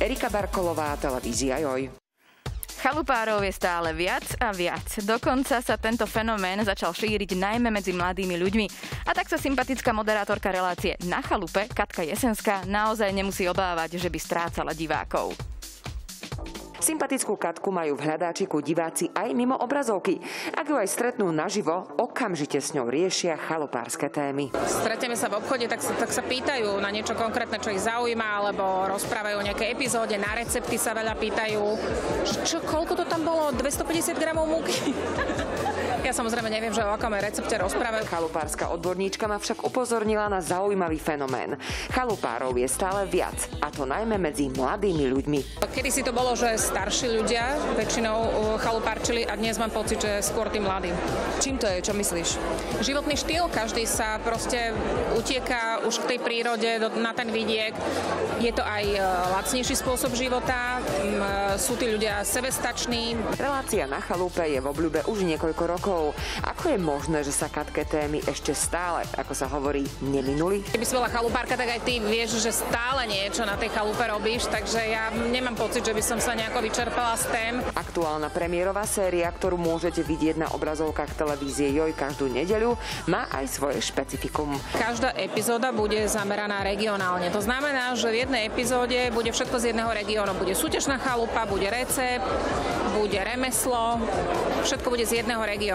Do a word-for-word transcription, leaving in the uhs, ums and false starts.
Erika Barkolová, televízia Joj. Chalupárov je stále viac a viac. Dokonca sa tento fenomén začal šíriť najmä medzi mladými ľuďmi. A tak sa sympatická moderátorka relácie Na chalupe, Katka Jesenská, naozaj nemusí obávať, že by strácala divákov. Sympatickú Katku majú v hľadáčiku diváci aj mimo obrazovky. Ak ju aj stretnú naživo, okamžite s ňou riešia chalupárske témy. Stretneme sa v obchode, tak sa, tak sa pýtajú na niečo konkrétne, čo ich zaujíma, alebo rozprávajú o nejakej epizóde, na recepty sa veľa pýtajú. Čo, koľko to tam bolo? dvestopäťdesiat gramov múky? Ja samozrejme neviem, že o akom recepte rozprávajú. Chalupárska odborníčka ma však upozornila na zaujímavý fenomén. Chalupárov je stále viac, a to najmä medzi mladými ľuďmi. Kedy si to bolo, že starší ľudia väčšinou chalupárčili a dnes mám pocit, že skôr tí mladí. Čím to je? Čo myslíš? Životný štýl, každý sa proste utieká už k tej prírode, na ten vidiek. Je to aj lacnejší spôsob života, sú tí ľudia sebestační. Relácia Na chalupe je v obľúbe už niekoľko rokov. Ako je možné, že sa Katke témy ešte stále, ako sa hovorí, neminuli? Keby si bola chalupárka, tak aj ty vieš, že stále niečo na tej chalupe robíš, takže ja nemám pocit, že by som sa nejako vyčerpala z tém. Aktuálna premiérová séria, ktorú môžete vidieť na obrazovkách televízie Joj každú nedeľu, má aj svoje špecifikum. Každá epizóda bude zameraná regionálne. To znamená, že v jednej epizóde bude všetko z jedného regiónu. Bude súťažná chalupa, bude recept, bude remeslo, všetko bude z jedného regiónu.